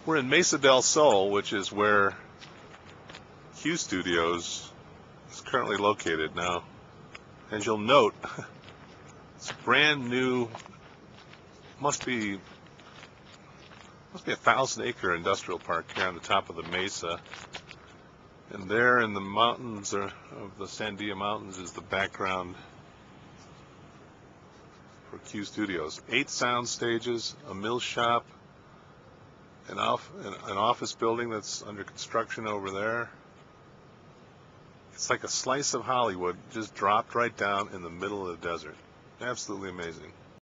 We're in Mesa del Sol, which is where Q Studios is currently located now. As you'll note, it's a brand new, must be a 1,000-acre industrial park here on the top of the mesa. And there in the mountains of the Sandia Mountains is the background for Q Studios. 8 sound stages, a mill shop, an office building that's under construction over there. It's like a slice of Hollywood just dropped right down in the middle of the desert. Absolutely amazing.